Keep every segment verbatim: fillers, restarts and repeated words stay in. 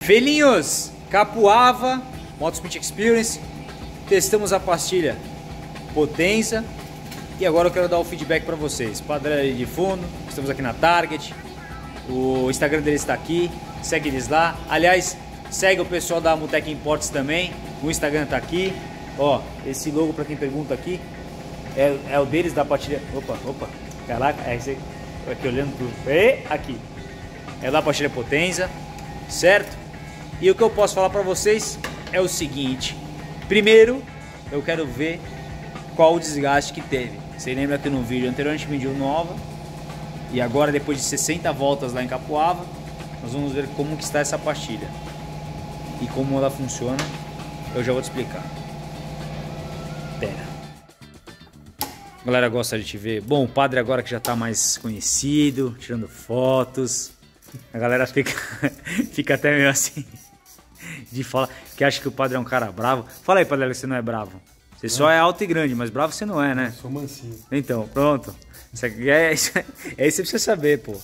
Felinhos, Capuava, Motosprint Experience, testamos a pastilha Potenza e agora eu quero dar o feedback para vocês. Padre ali de fundo, estamos aqui na Target, o Instagram deles está aqui, segue eles lá. Aliás, segue o pessoal da Mutec Imports também, o Instagram está aqui. Ó, esse logo para quem pergunta aqui é, é o deles da pastilha. Opa, opa, caraca, é esse aqui olhando pro. E, aqui é da pastilha Potenza, certo? E o que eu posso falar para vocês é o seguinte: primeiro, eu quero ver qual o desgaste que teve. Você lembra que no vídeo anterior a gente mediu nova e agora, depois de sessenta voltas lá em Capuava, nós vamos ver como que está essa pastilha e como ela funciona. Eu já vou te explicar. Pera. A galera gosta de te ver. Bom, o padre agora que já está mais conhecido, tirando fotos, a galera fica, fica até meio assim de falar, que acha que o padre é um cara bravo. Fala aí, padre, que você não é bravo. Você só é alto e grande, mas bravo você não é, né? Eu sou mansinho. Então, pronto. Isso aqui é, isso é, é isso que você precisa saber, pô.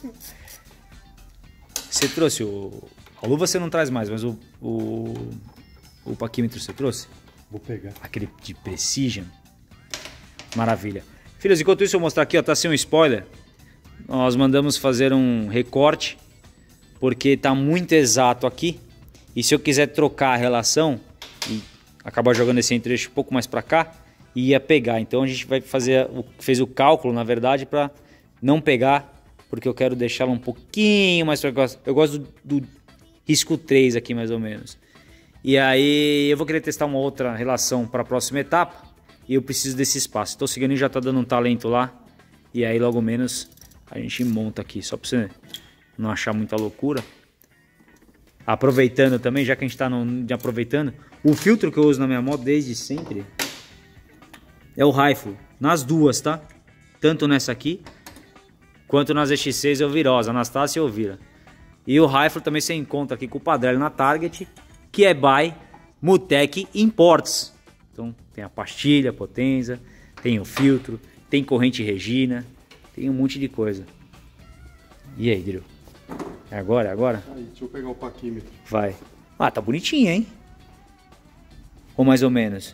Você trouxe o... A luva você não traz mais, mas o... O, o paquímetro você trouxe? Vou pegar. Aquele de Precision. Maravilha. Filhos, enquanto isso eu vou mostrar aqui, ó, tá sem um spoiler. Nós mandamos fazer um recorte, porque tá muito exato aqui. E se eu quiser trocar a relação e acabar jogando esse trecho um pouco mais para cá, ia pegar. Então a gente vai fazer, fez o cálculo na verdade para não pegar, porque eu quero deixá-la um pouquinho mais para cá. Eu gosto do, do risco três aqui mais ou menos. E aí eu vou querer testar uma outra relação para a próxima etapa e eu preciso desse espaço. Então o Ciganinho já tá dando um talento lá e aí logo menos a gente monta aqui, só para você não achar muita loucura. Aproveitando também, já que a gente está aproveitando, o filtro que eu uso na minha moto desde sempre é o Rifle, nas duas, tá? Tanto nessa aqui, quanto nas X seis Elvirosa, Anastácia e Elvira. E o Rifle também você encontra aqui com o Padrelli na Target, que é by Mutec Imports. Então tem a pastilha Potenza, tem o filtro, tem corrente Regina, tem um monte de coisa. E aí, Drill? É agora, é agora? Aí, deixa eu pegar o paquímetro. Vai. Ah, tá bonitinha, hein? Ou mais ou menos?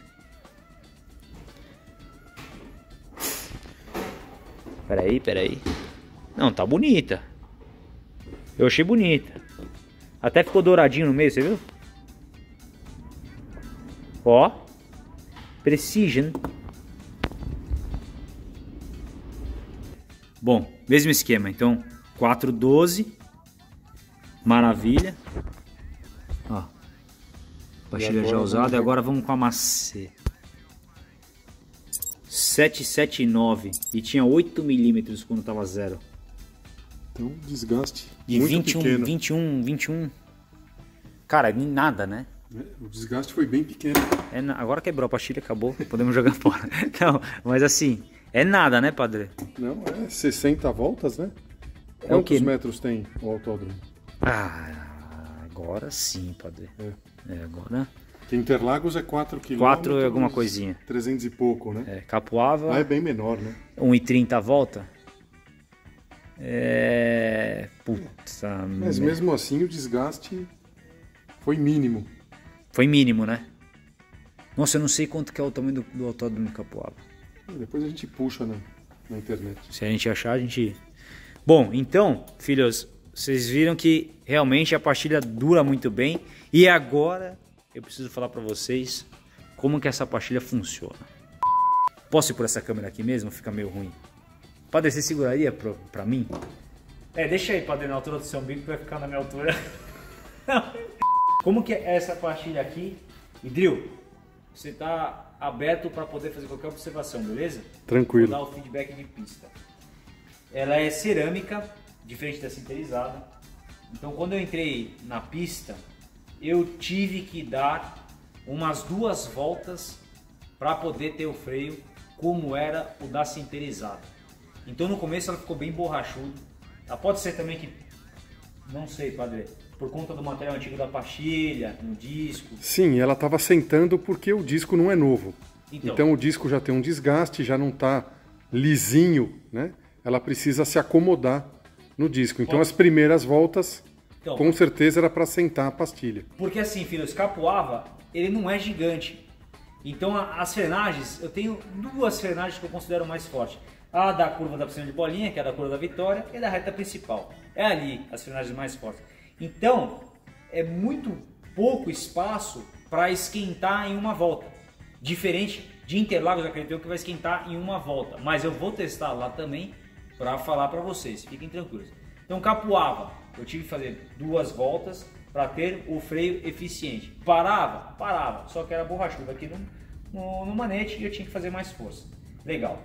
Peraí, peraí. Não, tá bonita. Eu achei bonita. Até ficou douradinho no meio, você viu? Ó. Precision. Bom, mesmo esquema. Então, quatro doze. Maravilha. Ó. Pastilha já usada. E agora vamos com a macê. sete sete nove. E tinha oito milímetros quando tava zero. Então, desgaste de muito vinte e um, pequeno. vinte e um, vinte e um. Cara, nem nada, né? O desgaste foi bem pequeno. É, agora quebrou a pastilha, acabou. Podemos jogar fora. Não, mas assim, é nada, né, padre? Não, é sessenta voltas, né? É o quê? Quantos metros tem o autódromo? Ah, agora sim, padre. É. É, agora... Que Interlagos é quatro quilômetros. quatro e alguma coisinha. trezentos e pouco, né? É, Capuava... Ah, é bem menor, né? um e trinta a volta. É... Puta... Mas mesmo assim o desgaste foi mínimo. Foi mínimo, né? Nossa, eu não sei quanto que é o tamanho do, do autódromo de Capuava. Depois a gente puxa na, na internet. Se a gente achar, a gente... Bom, então, filhos, vocês viram que realmente a pastilha dura muito bem. E agora eu preciso falar pra vocês como que essa pastilha funciona. Posso ir por essa câmera aqui mesmo? Fica meio ruim. Padre, você seguraria pra, pra mim? É, deixa aí, padre, na altura do seu umbigo que vai ficar na minha altura. Não. Como que é essa pastilha aqui? E Drill, você tá aberto para poder fazer qualquer observação, beleza? Tranquilo. Vou dar o feedback de pista. Ela é cerâmica, diferente da sinterizada. Então quando eu entrei na pista, eu tive que dar umas duas voltas para poder ter o freio como era o da sinterizada. Então no começo ela ficou bem borrachuda. Ela pode ser também que, não sei, padre, por conta do material antigo da pastilha, no disco. Sim, ela estava sentando porque o disco não é novo. Então, então o disco já tem um desgaste, já não está lisinho, né? Ela precisa se acomodar no disco. Então as primeiras voltas Então, com certeza era para sentar a pastilha. Porque assim, filhos, capuava, ele não é gigante. Então as frenagens, eu tenho duas frenagens que eu considero mais fortes. A da curva da piscina de bolinha, que é a da curva da vitória, e a da reta principal. É ali as frenagens mais fortes. Então, é muito pouco espaço para esquentar em uma volta. Diferente de Interlagos, acredito que vai esquentar em uma volta. Mas eu vou testar lá também para falar para vocês, fiquem tranquilos. Então, capuava, eu tive que fazer duas voltas para ter o freio eficiente. Parava? Parava, só que era borrachudo aqui no, no, no manete e eu tinha que fazer mais força. Legal.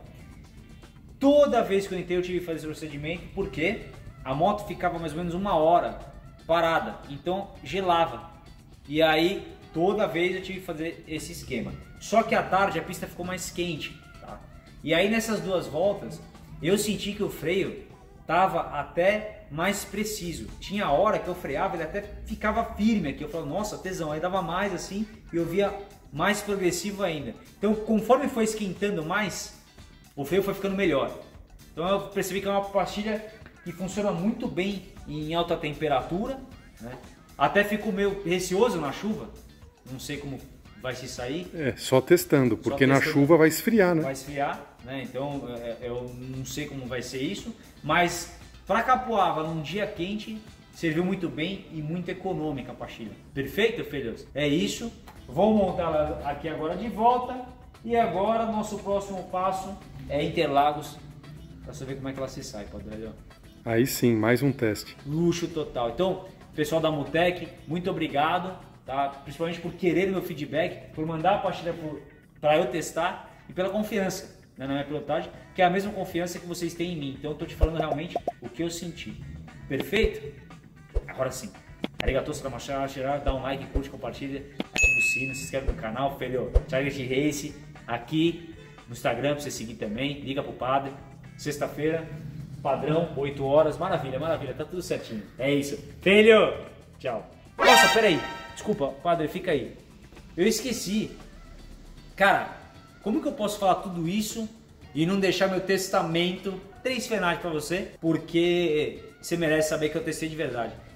Toda vez que eu entrei eu tive que fazer esse procedimento, porque a moto ficava mais ou menos uma hora parada, então gelava. E aí toda vez eu tive que fazer esse esquema. Só que à tarde a pista ficou mais quente, tá? E aí nessas duas voltas eu senti que o freio estava até mais preciso. Tinha hora que eu freava, ele até ficava firme aqui. Eu falava, nossa, tesão. Aí dava mais assim e eu via mais progressivo ainda. Então, conforme foi esquentando mais, o freio foi ficando melhor. Então eu percebi que é uma pastilha que funciona muito bem em alta temperatura, né? Até fico meio receoso na chuva. Não sei como vai se sair. É, só testando, porque só na testando, chuva vai esfriar, né? Vai esfriar, né? Então eu não sei como vai ser isso, mas para Capuava, num dia quente, serviu muito bem e muito econômica a pastilha. Perfeito, filhos? É isso. Vou montá-la aqui agora de volta. E agora nosso próximo passo é Interlagos, para saber como é que ela se sai, Padre. Aí sim, mais um teste. Luxo total. Então, pessoal da Mutec, muito obrigado, tá? Principalmente por querer meu feedback, por mandar a pastilha para eu testar e pela confiança, né, na minha pilotagem, que é a mesma confiança que vocês têm em mim. Então eu tô te falando realmente o que eu senti. Perfeito? Agora sim. Arigatou, dá um like, curte, compartilha, ativa o sino, se inscreve no canal, filho. Target Race aqui no Instagram para você seguir também. Liga pro padre. Sexta-feira, padrão, oito horas. Maravilha, maravilha, tá tudo certinho. É isso. Filho! Tchau. Nossa, peraí. Desculpa, padre, fica aí. Eu esqueci. Cara, como que eu posso falar tudo isso e não deixar meu testamento, três frenagens para você? Porque você merece saber que eu testei de verdade.